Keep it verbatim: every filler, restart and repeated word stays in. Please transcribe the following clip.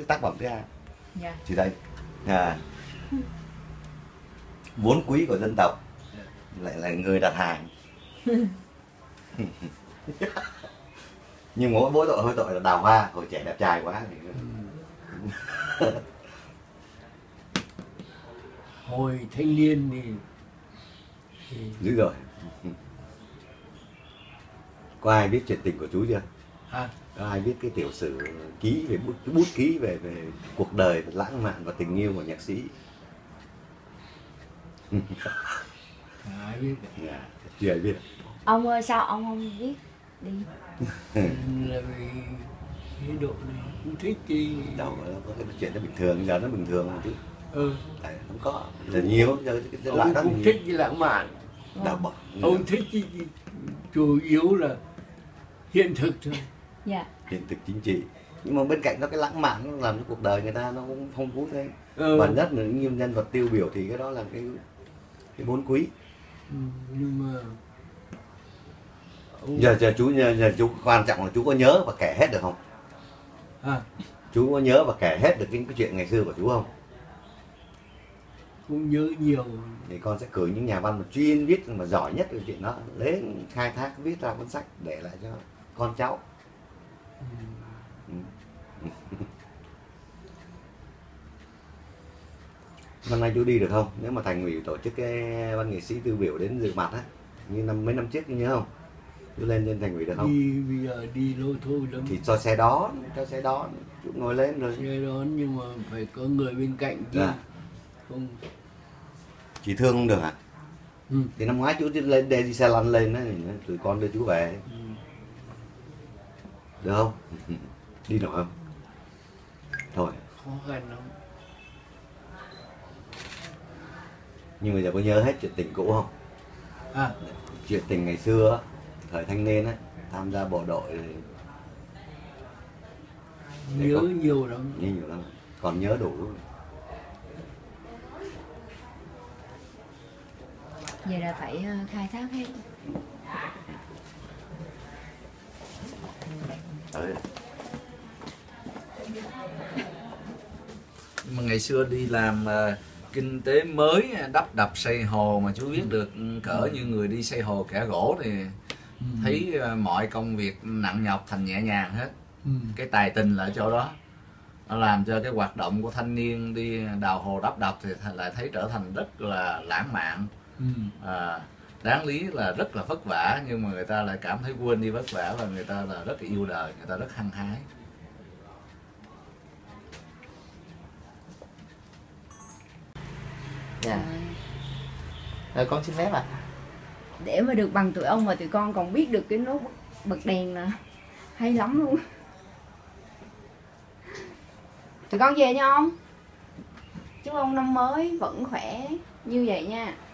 tác phẩm thứ hai. Dạ. Chị thấy à, vốn quý của dân tộc lại là người đặt hàng. Nhưng mỗi mỗi tội hơi tội là đào hoa hồi trẻ đẹp trai quá thì... Hồi thanh niên thì, thì... dữ rồi. Có ai biết chuyện tình của chú chưa? À, Có ai biết cái tiểu sử ký về bút bút ký về về cuộc đời lãng mạn và tình yêu của nhạc sĩ? ai biết Dạ, chưa ai biết. Ông ơi sao ông không viết đi? là vì cái độ này không thích thì Đâu có cái chuyện nó bình thường, giờ nó bình thường mà chứ. ừ. Tại không có, giờ nhiều, giờ cái loại Ông đó không thì- thích cái lãng mạn, Đã bỏ. ông thích cái, cái chủ yếu là hiện thực thôi. Dạ. Hiện thực chính trị. Nhưng mà bên cạnh đó cái lãng mạn nó làm cho cuộc đời người ta nó cũng phong phú thêm. Ừ. Và nhất là những nhân vật tiêu biểu thì cái đó là cái cái vốn quý. Ừ, nhưng mà ông... Giờ giờ chú giờ, giờ chú quan trọng là chú có nhớ và kể hết được không? à, Chú có nhớ và kể hết được cái, cái chuyện ngày xưa của chú không? cũng nhớ nhiều. Thì con sẽ cử những nhà văn mà chuyên viết mà giỏi nhất cái chuyện đó lấy khai thác viết ra cuốn sách để lại cho con cháu. Ừ. Năm nay chú đi được không? Nếu mà thành ủy tổ chức cái văn nghệ sĩ tiêu biểu đến dự mặt á, như năm mấy năm trước chú nhớ không? Chú lên trên thành ủy được không? Đi bây giờ đi lôi thôi lắm. Thì cho xe đón, cho xe đón, chú ngồi lên rồi. Xe đón nhưng mà phải có người bên cạnh chứ. Dạ. Không. Chị thương không được hả? Ừ. Thì năm ngoái chú lên đi xe lăn lên đó, tụi con đưa chú về. Ừ. Được không? Đi nổi không? Thôi. Khó khăn lắm. Nhưng mà giờ có nhớ hết chuyện tình cũ không? À, Chuyện tình ngày xưa á, thời thanh niên á, tham gia bộ đội thì nhớ có- nhiều lắm. nhớ nhiều lắm. Còn nhớ đủ. Vậy là phải ờ, khai thác hết. Đấy. Mà ngày xưa đi làm uh, kinh tế mới đắp đập xây hồ mà chú biết được cỡ như người đi xây hồ kẻ gỗ thì Ừ. thấy uh, mọi công việc nặng nhọc thành nhẹ nhàng hết. Ừ. Cái tài tình là ở chỗ đó, nó làm cho cái hoạt động của thanh niên đi đào hồ đắp đập thì lại thấy trở thành rất là lãng mạn. Ừ. À, đáng lý là rất là vất vả nhưng mà người ta lại cảm thấy quên đi vất vả và người ta là rất yêu đời, người ta rất hăng hái. Dạ. Rồi con xin phép ạ. Để mà được bằng tụi ông mà tụi con còn biết được cái nốt bật đèn là hay lắm luôn. Tụi con về nha ông. Chúc ông năm mới vẫn khỏe như vậy nha.